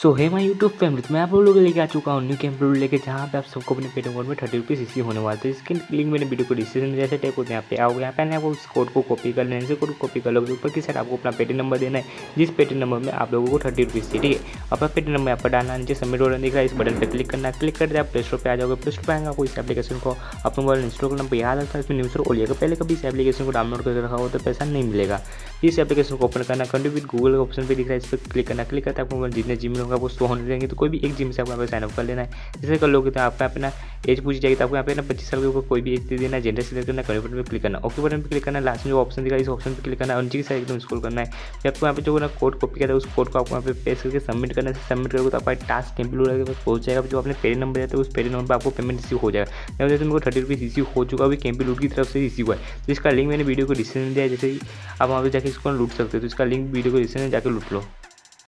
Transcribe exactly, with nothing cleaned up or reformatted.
सो है my YouTube family, तो मैं आप लोगों को लेके आ चुका हूँ न्यू कैंप लेके, जहाँ पे आप सबको अपने पेटीएम अकाउंट में थर्टी रुपीज़ इसी होने वाले थे। इसके लिंक मैंने वीडियो को डिस्क्रिप्शन में जैसे टैग होते हैं यहाँ पे आओगे, यहाँ पे आपको उस कोड को कॉपी कर लेने से कोड कॉपी कर लोगे। ऊपर की साइड आपको अपना पेटीएम नंबर देना है, जिस पेटीएम नंबर में आप लोगों को थर्टी रुपीज़ थी, ठीक है। अपना पेटीएम नंबर यहाँ पर डालना, नीचे सबमिट ऑर्डर दिख रहा है, इस बटन पर क्लिक करना। क्लिक करते आप प्ले स्टोर पर आ जाओगे। प्ले स्टोर पर आएंगे, आपको इस एप्लीकेशन को अपने मोबाइल इंस्टॉल करना याद आता है, इसमें न्यूज़ और ओलिएगा। पहले कभी इस एप्लीकेशन को डाउनलोड करके रखा हो तो पैसा नहीं मिलेगा। इस एप्लीकेशन को ओपन करना, कंटिन्यू विद गूगल का ऑप्शन पे दिख रहा है, इस पर क्लिक करना। क्लिक करते आपको जितने जीमेल होगा वो शो होने देंगे, तो कोई भी एक जिम से आपको यहाँ पे साइनअप कर लेना है। जैसे कर लोगे तो आपका अपना एज पूछ जाएगी, तो आपको यहाँ पे ना पच्चीस साल के ऊपर कोई भी एज दे देना है, जेंडर सिलेक्ट करना, कन्फर्म बटन पर क्लिक करना, ओके बटन पर क्लिक करना। लास्ट में जो ऑप्शन दिखा है इस ऑप्शन पर क्लिक करना है, नीचे की साइड एकदम स्क्रॉल करना है। फिर आपको यहाँ पे जो ना कोड कॉपी करता है उस कोड को आपको यहाँ पे पेस्ट करके सबमिट करना है। सबमिट करोगे तो आपका टास्क कंप्लीट होकर पहुंच जाएगा। जो अपने पेरेंट नंबर रहता है उस पेरेंट नंबर पर आपको पेमेंट रिसीव हो जाएगा। जैसे मेरे को थर्टी रुपीज़ रिसीव हो चुका, अभी कैंपी लूट की तरफ से रिसीव हुआ है। तो इसका लिंक मैंने वीडियो को डिस्क्रिप्शन में दिया है, जैसे आप वहाँ पे जाकर इसको लूट सकते हो। तो इसका लिंक वीडियो को डिस्क्रिप्शन में जाकर लूट लो।